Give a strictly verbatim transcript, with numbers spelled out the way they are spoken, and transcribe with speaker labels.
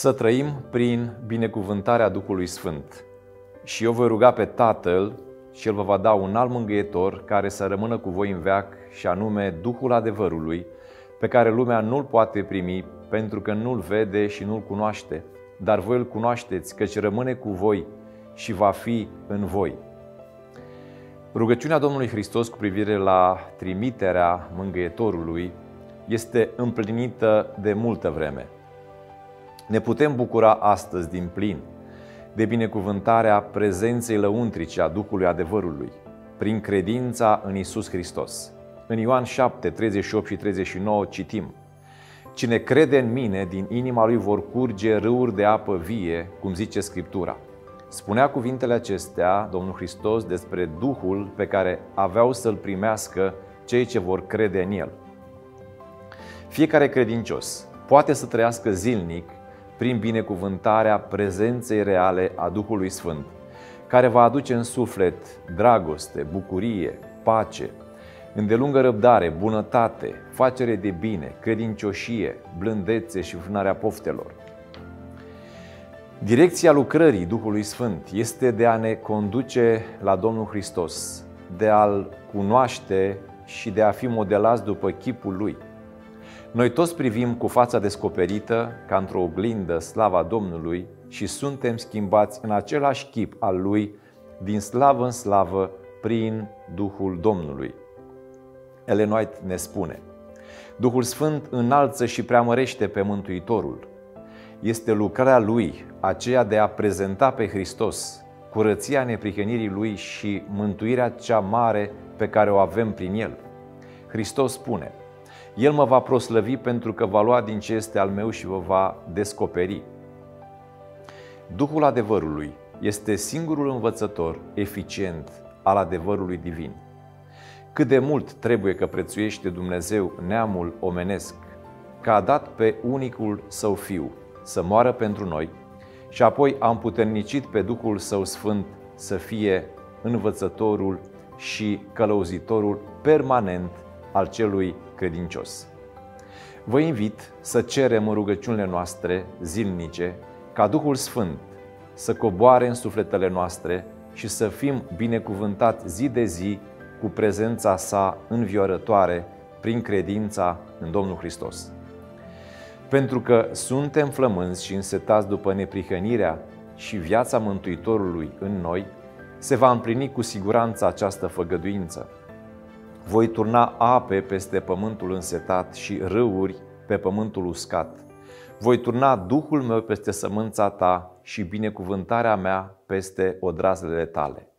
Speaker 1: Să trăim prin binecuvântarea Duhului Sfânt. Și eu voi ruga pe Tatăl și El vă va da un alt mângâietor care să rămână cu voi în veac, și anume Duhul adevărului, pe care lumea nu-L poate primi pentru că nu-L vede și nu-L cunoaște. Dar voi Îl cunoașteți, căci rămâne cu voi și va fi în voi. Rugăciunea Domnului Hristos cu privire la trimiterea mângâietorului este împlinită de multă vreme. Ne putem bucura astăzi din plin de binecuvântarea prezenței lăuntrice a Duhului adevărului, prin credința în Iisus Hristos. În Ioan șapte, treizeci și opt și treizeci și nouă citim: Cine crede în mine, din inima lui vor curge râuri de apă vie, cum zice Scriptura. Spunea cuvintele acestea Domnul Hristos despre Duhul pe care aveau să-L primească cei ce vor crede în El. Fiecare credincios poate să trăiască zilnic prin binecuvântarea prezenței reale a Duhului Sfânt, care va aduce în suflet dragoste, bucurie, pace, îndelungă răbdare, bunătate, facere de bine, credincioșie, blândețe și frânarea poftelor. Direcția lucrării Duhului Sfânt este de a ne conduce la Domnul Hristos, de a-L cunoaște și de a fi modelați după chipul Lui. Noi toți privim cu fața descoperită, ca într-o oglindă, slava Domnului și suntem schimbați în același chip al Lui, din slavă în slavă, prin Duhul Domnului. Ellen White ne spune: Duhul Sfânt înalță și preamărește pe Mântuitorul. Este lucrarea Lui, aceea de a prezenta pe Hristos, curăția neprihănirii Lui și mântuirea cea mare pe care o avem prin El. Hristos spune: El mă va proslăvi pentru că va lua din ce este al meu și vă va descoperi. Duhul adevărului este singurul învățător eficient al adevărului divin. Cât de mult trebuie că prețuiește Dumnezeu neamul omenesc, că a dat pe unicul Său Fiu să moară pentru noi și apoi a împuternicit pe Duhul Său Sfânt să fie învățătorul și călăuzitorul permanent al celui credincios. Vă invit să cerem în rugăciunile noastre zilnice ca Duhul Sfânt să coboare în sufletele noastre și să fim binecuvântați zi de zi cu prezența Sa înviorătoare prin credința în Domnul Hristos. Pentru că suntem flămânzi și însetați după neprihănirea și viața Mântuitorului în noi, se va împlini cu siguranță această făgăduință. Voi turna ape peste pământul însetat și râuri pe pământul uscat. Voi turna Duhul meu peste sămânța ta și binecuvântarea mea peste odrazele tale.